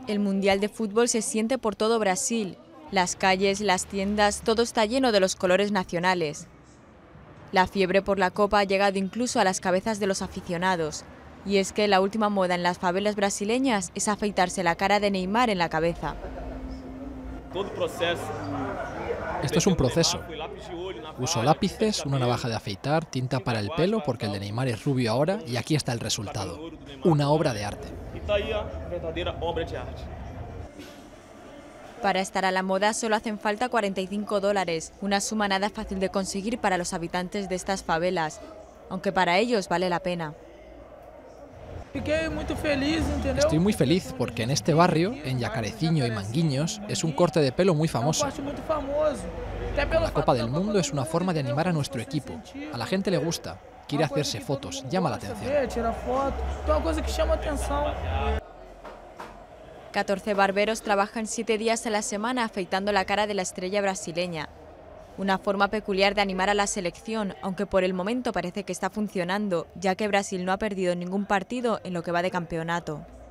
El Mundial de Fútbol se siente por todo Brasil. Las calles, las tiendas, todo está lleno de los colores nacionales. La fiebre por la Copa ha llegado incluso a las cabezas de los aficionados. Y es que la última moda en las favelas brasileñas es afeitarse la cara de Neymar en la cabeza. Esto es un proceso. Uso lápices, una navaja de afeitar, tinta para el pelo, porque el de Neymar es rubio ahora, y aquí está el resultado. Una obra de arte. Para estar a la moda solo hacen falta $45, una suma nada fácil de conseguir para los habitantes de estas favelas, aunque para ellos vale la pena. Estoy muy feliz porque en este barrio, en Yacareciño y Manguinhos, es un corte de pelo muy famoso. La Copa del Mundo es una forma de animar a nuestro equipo. A la gente le gusta, quiere hacerse fotos, llama la atención. 14 barberos trabajan 7 días a la semana afeitando la cara de la estrella brasileña. Una forma peculiar de animar a la selección, aunque por el momento parece que está funcionando, ya que Brasil no ha perdido ningún partido en lo que va de campeonato.